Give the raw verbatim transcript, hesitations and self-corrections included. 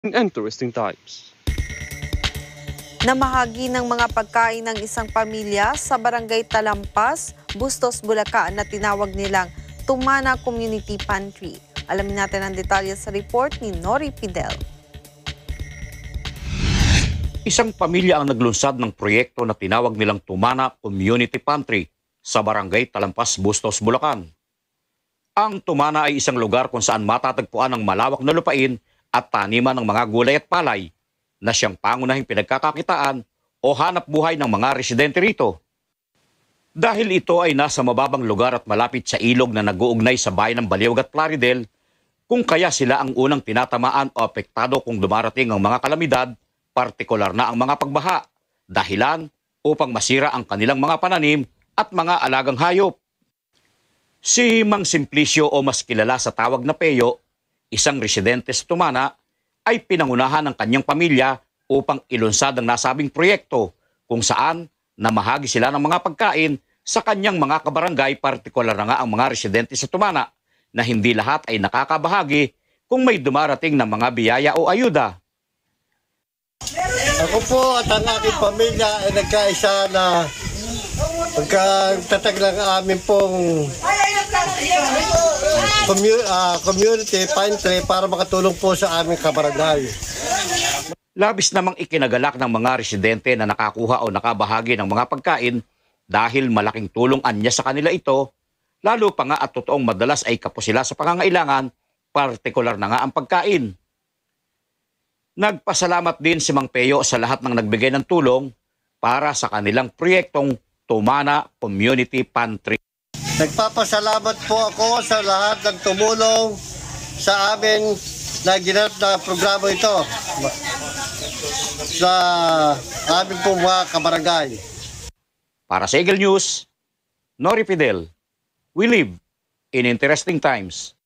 Interesting times. Namahagi ng mga pagkain ng isang pamilya sa barangay Talampas, Bustos, Bulacan na tinawag nilang Tumana Community Pantry. Alamin natin ang detalye sa report ni Nori Fidel. Isang pamilya ang naglunsad ng proyekto na tinawag nilang Tumana Community Pantry sa barangay Talampas, Bustos, Bulacan. Ang Tumana ay isang lugar kung saan matatagpuan ang malawak na lupain at taniman ng mga gulay at palay na siyang pangunahing pinagkakakitaan o hanap buhay ng mga residente rito. Dahil ito ay nasa mababang lugar at malapit sa ilog na nag-uugnay sa bayan ng Baliwag at Plaridel, kung kaya sila ang unang tinatamaan o apektado kung dumarating ang mga kalamidad, partikular na ang mga pagbaha, dahilan upang masira ang kanilang mga pananim at mga alagang hayop. Si Mang Simplicio o mas kilala sa tawag na Peyo, isang residente sa Tumana, ay pinangunahan ng kanyang pamilya upang ilunsad ang nasabing proyekto kung saan namahagi sila ng mga pagkain sa kanyang mga kabarangay, partikular na nga ang mga residente sa Tumana na hindi lahat ay nakakabahagi kung may dumarating na mga biyaya o ayuda. Ako po at ang aking pamilya ay nagkaisa na pagkatatag ng amin pong commu- uh, community pantry para makatulong po sa aming kabarangay. Labis namang ikinagalak ng mga residente na nakakuha o nakabahagi ng mga pagkain dahil malaking tulong anya sa kanila ito, lalo pa nga at totoong madalas ay kapos sila sa pangangailangan, partikular na nga ang pagkain. Nagpasalamat din si Mang Peyo sa lahat ng nagbigay ng tulong para sa kanilang proyektong Tumana Community Pantry. Nagpapasalamat po ako sa lahat ng tumulong sa amin na ginanap na programa ito sa amin pong mga kabarangay. Para sa Eagle News, Nori Fidel, we live in interesting times.